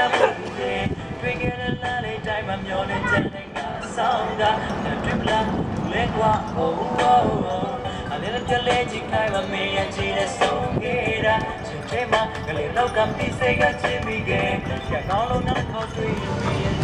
တွေ့ခဲ့တဲ့လမ်းလေးတိုင်းမှာမျောနေချက်တဲ့ကဆောင်းတာတွေ့မလားလဲကွာ oh oh oh အလေးနဲ့ကြလဲကြည့်ခိုင်းပါမင်းရဲ့ကြည့်တဲ့ဆုံးခဲ့တာချင်းထဲမှာကလေးလောက်ကပြည့်စိတ်ကချင်းမိခဲ့ကြကောင်းလုံးနဲ့ခေါ်တွေ့ပြီးရဲ့